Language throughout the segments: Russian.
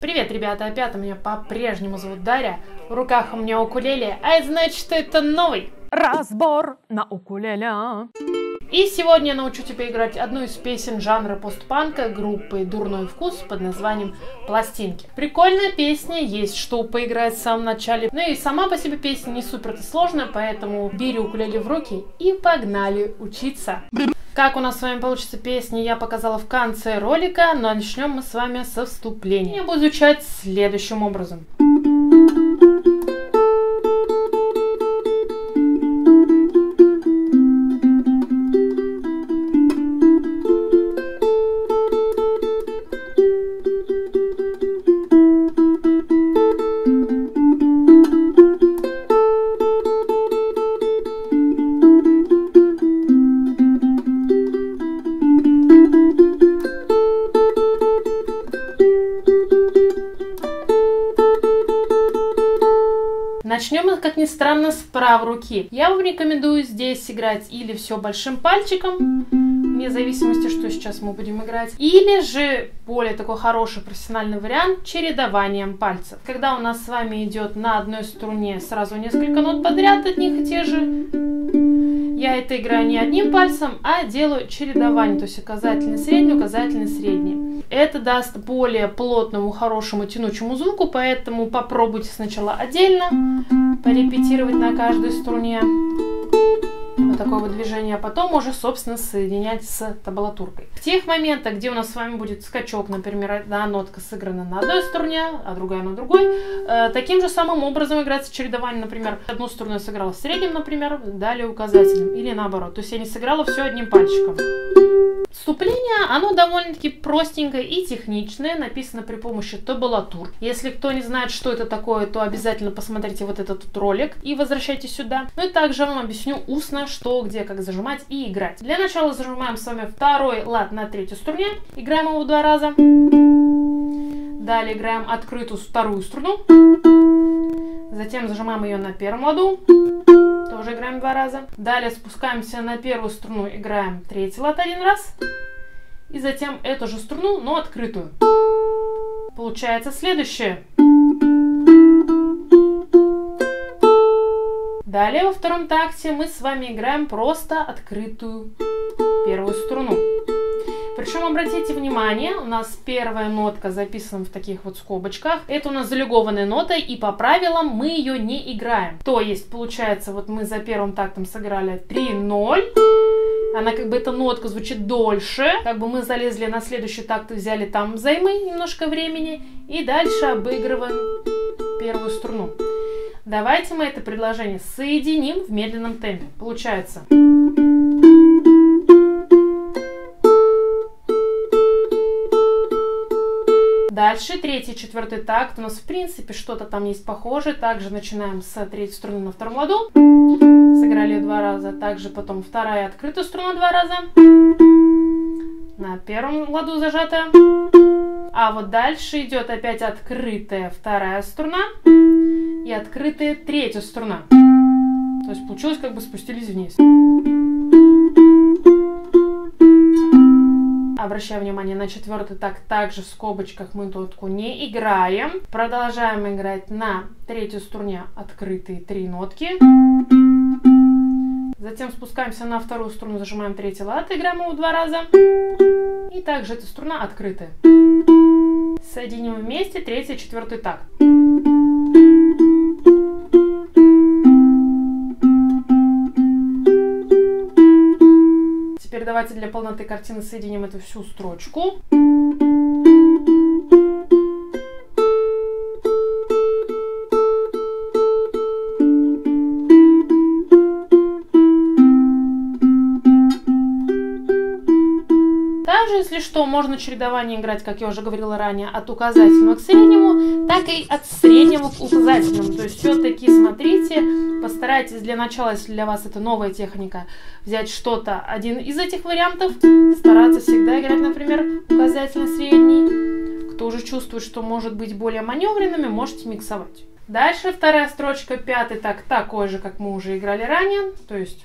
Привет, ребята, опять меня по-прежнему зовут Дарья. В руках у меня укулеле, а это значит, что это новый разбор на укулеле. И сегодня я научу тебя играть одну из песен жанра постпанка группы Дурной Вкус под названием «Пластинки». Прикольная песня, есть что поиграть в самом начале. Ну и сама по себе песня не супер сложная, поэтому бери укулеле в руки и погнали учиться. Как у нас с вами получится песня, я показала в конце ролика, но начнем мы с вами со вступления. Я буду звучать следующим образом. Начнем мы, как ни странно, с правой руки. Я вам рекомендую здесь играть или все большим пальчиком, вне зависимости, что сейчас мы будем играть, или же более такой хороший профессиональный вариант чередованием пальцев. Когда у нас с вами идет на одной струне сразу несколько нот подряд одних и тех же, я это играю не одним пальцем, а делаю чередование, то есть указательный, средний. Это даст более плотному, хорошему, тянучему звуку, поэтому попробуйте сначала отдельно порепетировать на каждой струне. Вот такое вот движение, а потом уже, собственно, соединять с табулатуркой. В тех моментах, где у нас с вами будет скачок, например, одна нотка сыграна на одной струне, а другая на другой, таким же самым образом играется чередование, например, одну струну я сыграла в среднем, например, далее указательным, или наоборот, то есть я не сыграла все одним пальчиком. Вступление, оно довольно-таки простенькое и техничное, написано при помощи табулатур. Если кто не знает, что это такое, то обязательно посмотрите вот этот вот ролик и возвращайтесь сюда. Ну и также вам объясню устно, что, где, как зажимать и играть. Для начала зажимаем с вами второй лад на третьей струне, играем его 2 раза. Далее играем открытую вторую струну, затем зажимаем ее на первом ладу. Тоже играем 2 раза. Далее спускаемся на первую струну, играем третий лад 1 раз. И затем эту же струну, но открытую. Получается следующее. Далее во втором такте мы с вами играем просто открытую первую струну. Причем обратите внимание, у нас первая нотка записана в таких вот скобочках. Это у нас залюгованная нота, и по правилам мы ее не играем. То есть, получается, вот мы за первым тактом сыграли 3-0. Она как бы, эта нотка звучит дольше. Как бы мы залезли на следующий такт и взяли там взаймы немножко времени. И дальше обыгрываем первую струну. Давайте мы это предложение соединим в медленном темпе. Получается... Дальше третий, четвертый такт. У нас в принципе что-то там есть похожее. Также начинаем с третьей струны на втором ладу. Сыграли ее 2 раза. Также потом вторая открытая струна 2 раза. На первом ладу зажатая. А вот дальше идет опять открытая вторая струна. И открытая третья струна. То есть получилось, как бы спустились вниз. Обращаю внимание на четвертый такт, также в скобочках мы нотку не играем. Продолжаем играть на третьей струне открытые 3 нотки. Затем спускаемся на вторую струну, зажимаем третий лад, играем его 2 раза. И также эта струна открытая. Соединим вместе третий и четвертый такт. Теперь давайте для полноты картины соединим эту всю строчку. Также, если что, можно чередование играть, как я уже говорила ранее, от указательного к среднему, так и от среднего к указательному. То есть все-таки смотрите, постарайтесь для начала, если для вас это новая техника, взять что-то, один из этих вариантов, стараться всегда играть, например, указательный, средний. Кто уже чувствует, что может быть более маневренными, можете миксовать. Дальше вторая строчка, пятый такт, такой же, как мы уже играли ранее, то есть...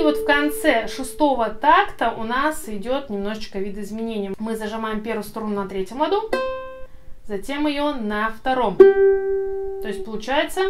вот в конце шестого такта у нас идет немножечко видоизменение. Мы зажимаем первую струну на третьем ладу, затем ее на втором. То есть получается...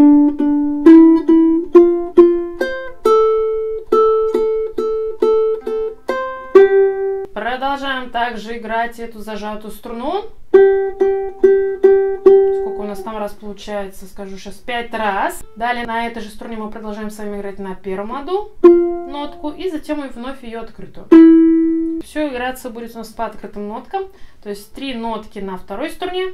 Продолжаем также играть эту зажатую струну. Сколько у нас там раз получается, скажу сейчас, 5 раз. Далее на этой же струне мы продолжаем с вами играть на первом ладу нотку и затем и вновь ее открытую. Все играться будет у нас по открытым ноткам, то есть 3 нотки на второй струне,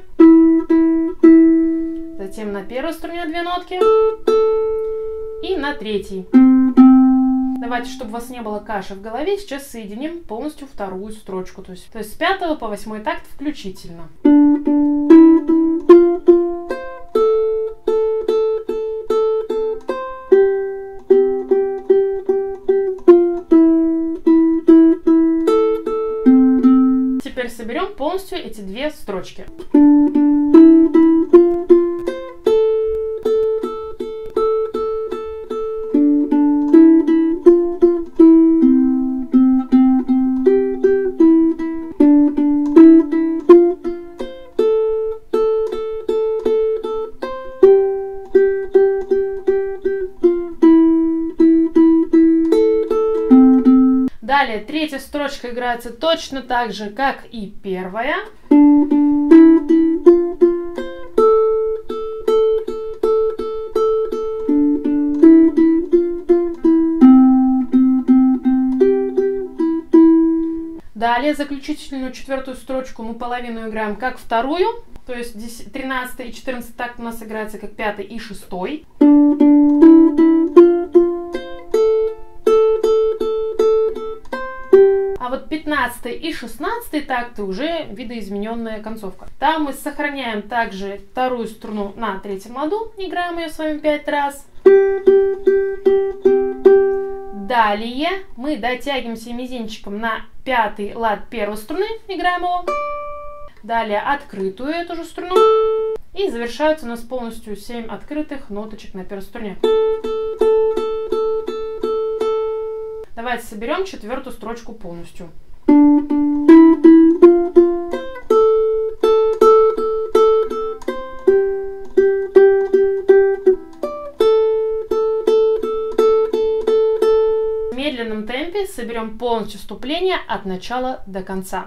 затем на первой струне 2 нотки и на третьей. Давайте, чтобы у вас не было каши в голове, сейчас соединим полностью вторую строчку, то есть с 5 по 8 такт включительно. Теперь соберем полностью эти 2 строчки. Далее третья строчка играется точно так же, как и первая. Далее заключительную четвертую строчку мы половину играем как вторую, то есть 13 и 14 такт у нас играется как 5 и 6. А вот 15 и 16 такты уже видоизмененная концовка. Там мы сохраняем также вторую струну на третьем ладу, играем ее с вами 5 раз. Далее мы дотягиваемся мизинчиком на 5 лад первой струны, играем его. Далее открытую эту же струну. И завершаются у нас полностью 7 открытых ноточек на первой струне. Давайте соберем четвертую строчку полностью. В медленном темпе соберем полностью вступление от начала до конца.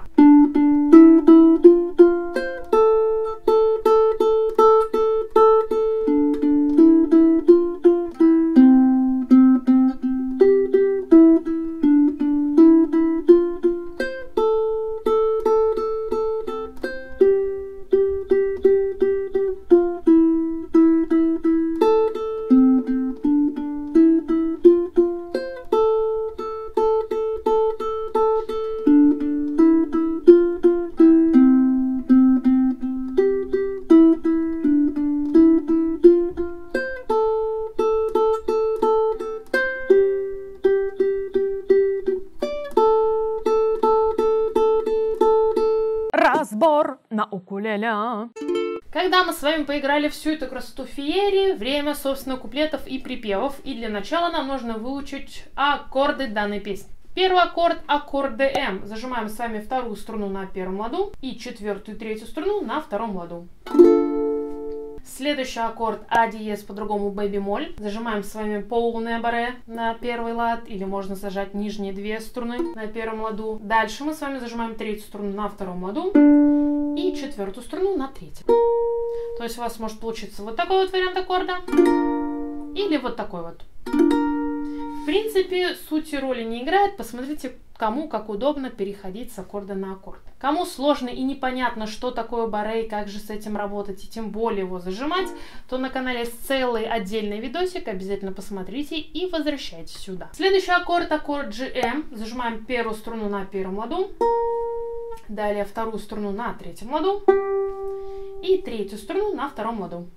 Разбор на укулеле. Когда мы с вами поиграли всю эту красоту феерии, время, собственно, куплетов и припевов. И для начала нам нужно выучить аккорды данной песни. Первый аккорд – аккорд ДМ. Зажимаем с вами вторую струну на первом ладу и четвертую и третью струну на втором ладу. Следующий аккорд А диез, по-другому бемоль. Зажимаем с вами полное баре на первый лад, или можно зажать нижние 2 струны на первом ладу. Дальше мы с вами зажимаем третью струну на втором ладу и четвертую струну на третьем. То есть у вас может получиться вот такой вот вариант аккорда или вот такой вот. В принципе, сути роли не играет. Посмотрите, кому как удобно переходить с аккорда на аккорд. Кому сложно и непонятно, что такое баре и как же с этим работать, и тем более его зажимать, то на канале есть целый отдельный видосик, обязательно посмотрите и возвращайтесь сюда. Следующий аккорд, аккорд GM. Зажимаем первую струну на первом ладу, далее вторую струну на третьем ладу и третью струну на втором ладу.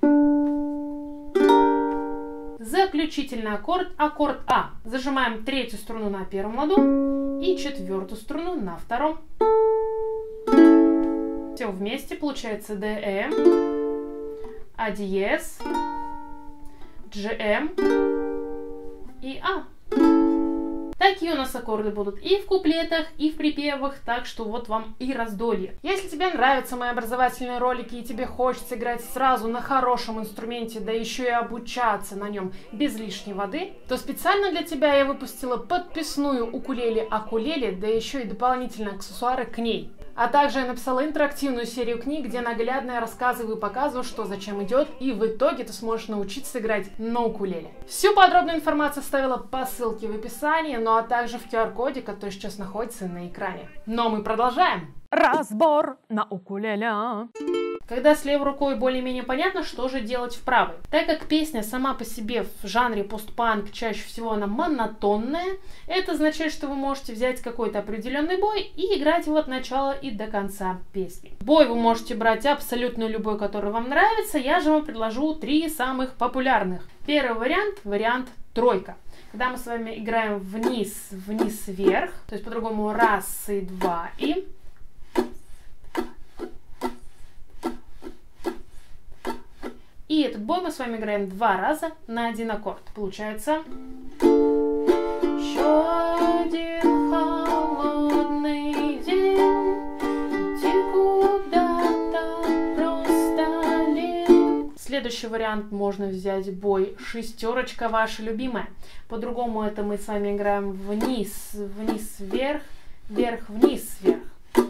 Заключительный аккорд, аккорд А. Зажимаем третью струну на первом ладу и четвертую струну на втором. Все вместе получается ДМ, А диез, GM и А. Такие у нас аккорды будут и в куплетах, и в припевах, так что вот вам и раздолье. Если тебе нравятся мои образовательные ролики и тебе хочется играть сразу на хорошем инструменте, да еще и обучаться на нем без лишней воды, то специально для тебя я выпустила подписную укулеле-акулеле, да еще и дополнительные аксессуары к ней. А также я написала интерактивную серию книг, где наглядно я рассказываю и показываю, что зачем идет, и в итоге ты сможешь научиться играть на укулеле. Всю подробную информацию оставила по ссылке в описании, ну а также в QR-коде, который сейчас находится на экране. Но мы продолжаем. Разбор на укулеле. Когда с левой рукой более-менее понятно, что же делать в правой. Так как песня сама по себе в жанре постпанк чаще всего она монотонная, это означает, что вы можете взять какой-то определенный бой и играть его от начала и до конца песни. Бой вы можете брать абсолютно любой, который вам нравится, я же вам предложу 3 самых популярных. Первый вариант тройка. Когда мы с вами играем вниз, вниз, вверх, то есть по-другому раз и два и... И этот бой мы с вами играем 2 раза на 1 аккорд. Получается... Еще один холодный день, идти куда-то просто лень. Следующий вариант можно взять бой шестерочка, ваша любимая. По-другому это мы с вами играем вниз, вниз, вверх, вверх, вниз, вверх.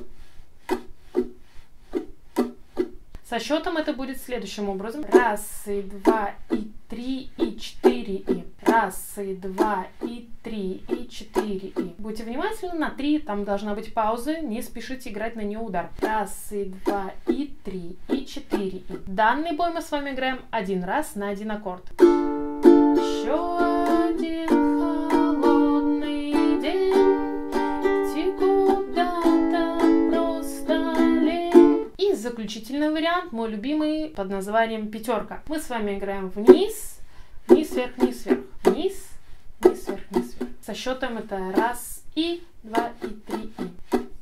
Со счетом это будет следующим образом. Раз, и два, и три, и четыре, и. Раз, и два, и три, и четыре, и. Будьте внимательны, на 3 там должна быть пауза, не спешите играть на нее удар. Раз, и два, и три, и четыре, и. Данный бой мы с вами играем 1 раз на 1 аккорд. Еще один холодный день, идти куда-то просто лень. И заключительный вариант, мой любимый, под названием пятерка. Мы с вами играем вниз, вниз, вверх, вниз, вверх, вниз, вниз, вверх, вниз, вверх. Со счетом это раз, и, два, и три, и.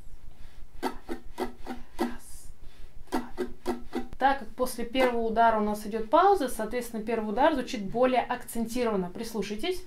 Раз, два. Так как после первого удара у нас идет пауза, соответственно, первый удар звучит более акцентированно. Прислушайтесь.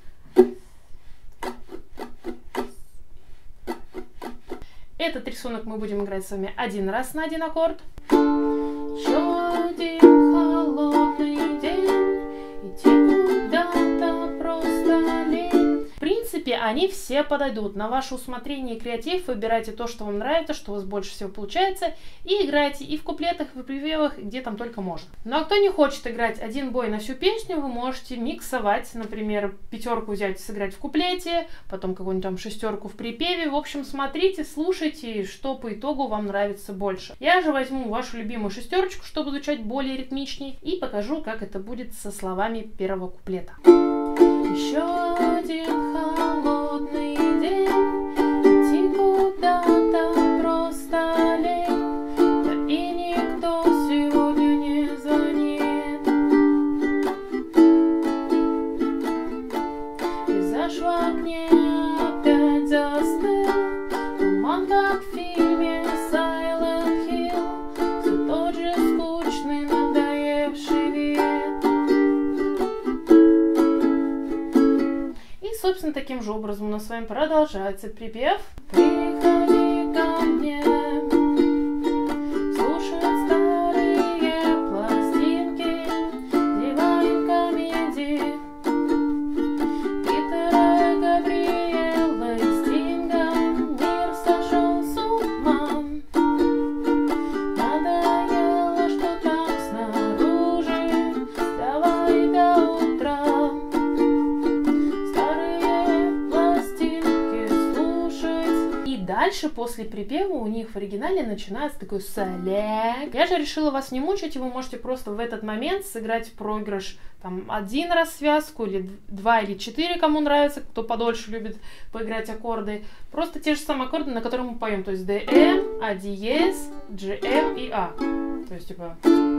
Этот рисунок мы будем играть с вами 1 раз на 1 аккорд. Еще один холодный день, идти куда-то просто лень. В принципе, они все подойдут. На ваше усмотрение и креатив выбирайте то, что вам нравится, что у вас больше всего получается, и играйте и в куплетах, и в припевах, где там только можно. Ну а кто не хочет играть один бой на всю песню, вы можете миксовать, например, пятерку взять, сыграть в куплете, потом какую-нибудь там шестерку в припеве. В общем, смотрите, слушайте, что по итогу вам нравится больше. Я же возьму вашу любимую шестерочку, чтобы звучать более ритмичней, и покажу, как это будет со словами первого куплета. Еще один холодный день, идти куда-то просто лень, да и никто сегодня не звонит. Пейзаж в окне опять застыл, туман, как в фильме Silent Hill, все тот же скучный, надоевший вид. Собственно, таким же образом у нас с вами продолжается припев. Приходи ко мне, слушать старые пластинки, диван комедии Питера Габриэла и Стинга. Мир сошел с ума, надоело, что там снаружи, давай до утра. Дальше, после припева, у них в оригинале начинается такой солек. Я же решила вас не мучить, и вы можете просто в этот момент сыграть проигрыш там 1 раз связку, или 2 или 4, кому нравится, кто подольше любит поиграть аккорды. Просто те же самые аккорды, на которых мы поем. То есть DM, А диез, GM и А. То есть типа...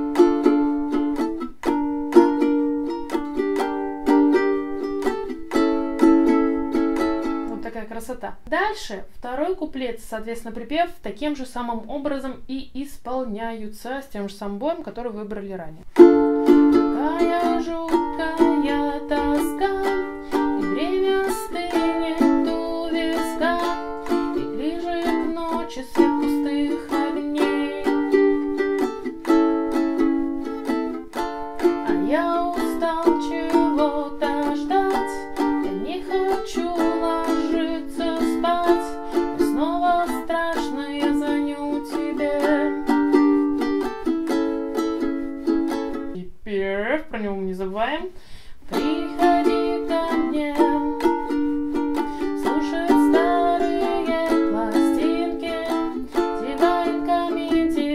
Красота. Дальше второй куплет, соответственно, припев таким же самым образом и исполняются с тем же самым боем, который выбрали ранее. Какая жуткая тоска, и время стынет ночи свет пустых огней. А я устал чего-то ждать, я не хочу ложиться спать, и снова страшно, я звоню тебе. Теперь про него не забываем. Приходи ко мне, слушать старые пластинки, Divine Comedy,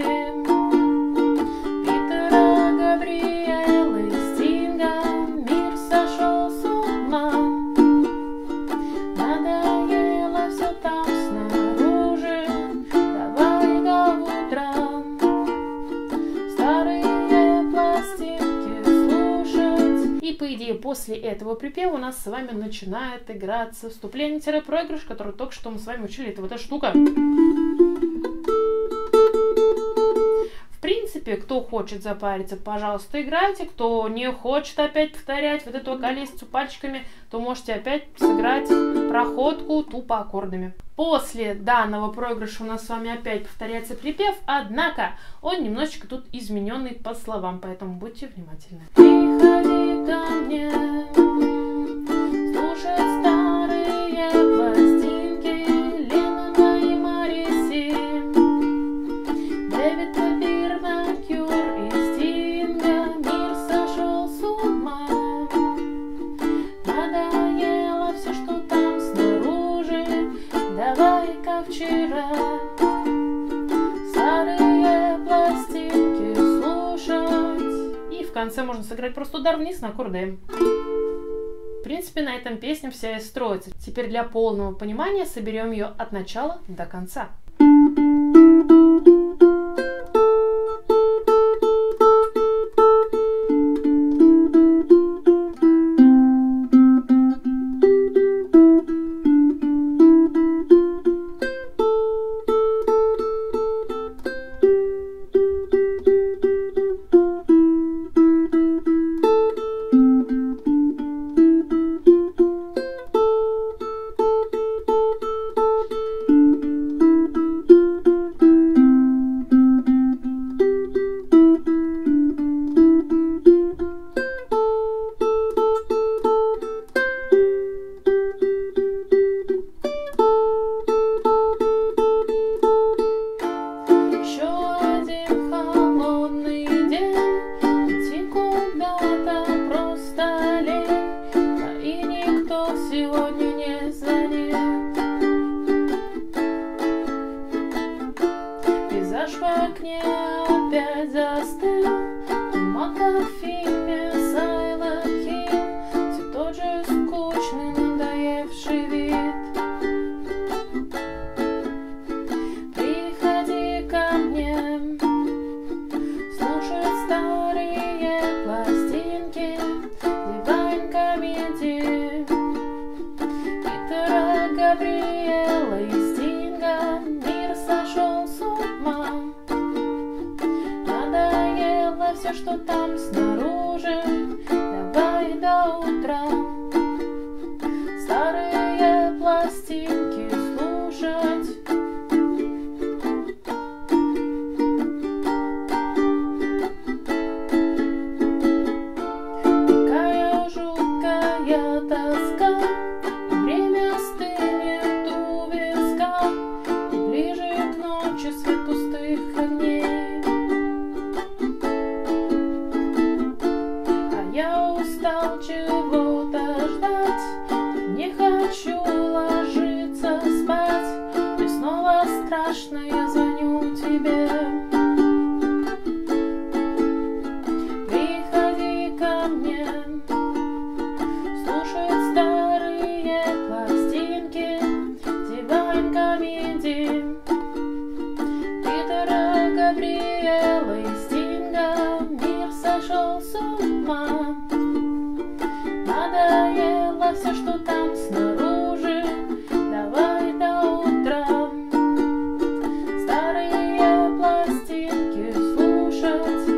Питера Габриэла и Стинга. Мир сошел с ума, надоело все там снаружи, давай до утра старые пластинки слушать. И по идее после этого припева у нас с вами начинает играться вступление-проигрыш, который только что мы с вами учили. Это вот эта штука. В принципе, кто хочет запариться, пожалуйста, играйте. Кто не хочет опять повторять вот эту колесицу пальчиками, то можете опять сыграть проходку тупо аккордами. После данного проигрыша у нас с вами опять повторяется припев, однако он немножечко тут измененный по словам, поэтому будьте внимательны. Приходи ко мне, слушать старые пластинки, Леннона и Мориси, Дэвида Бирна, Кюр и Стинга. Мир сошел с ума, надоело все, что там снаружи, давай как вчера старые пластинки слушать. И в конце можно сыграть просто удар вниз на аккорд М. В принципе, на этом песня вся и строится. Теперь для полного понимания соберем ее от начала до конца. В окне опять застыл туман, как в фильме Silent Hill, все тот же скучный, надоевший вид. Приходи ко мне, слушать старые пластинки, Divine Comedy, Питера Габриэла и Стинга. Мир сошел с ума, надоело все, что там снаружи, давай до утра старые пластинки слушать. Такая жуткая тоска, время стынет у виска, и ближе к ночи свет пустых огней. А я устал чего-то ждать, не хочу ложиться спать, и снова страшно, я звоню тебе. Приходи ко мне, слушать старые пластинки, Divine Comedy, Питера Габриэла и Стинга. Мир сошел с ума, надоело все, что там снаружи, давай до утра старые пластинки слушать.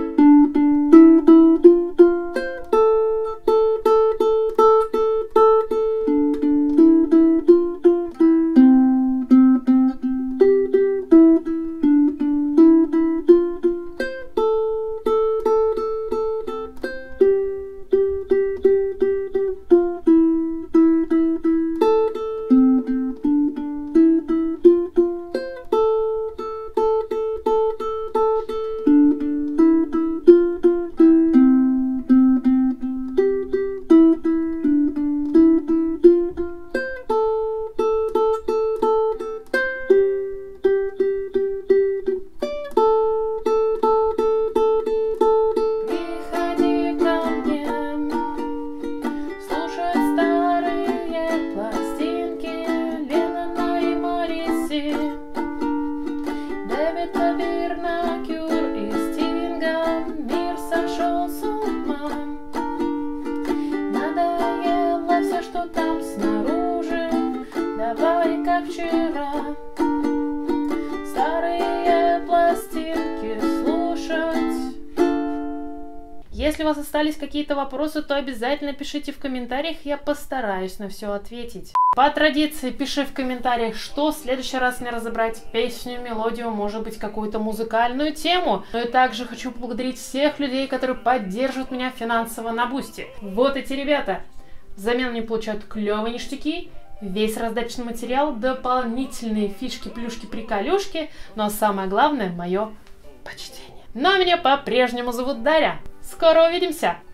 как вчера, старые пластинки слушать. Если у вас остались какие-то вопросы, то обязательно пишите в комментариях, я постараюсь на все ответить. По традиции, пиши в комментариях, что в следующий раз мне разобрать: песню, мелодию, может быть, какую-то музыкальную тему. Ну и также хочу поблагодарить всех людей, которые поддерживают меня финансово на Бусти. Вот эти ребята. Взамен они получают клевые ништяки, весь раздаточный материал, дополнительные фишки, плюшки, приколюшки, но самое главное — мое почтение. Но меня по-прежнему зовут Дарья. Скоро увидимся!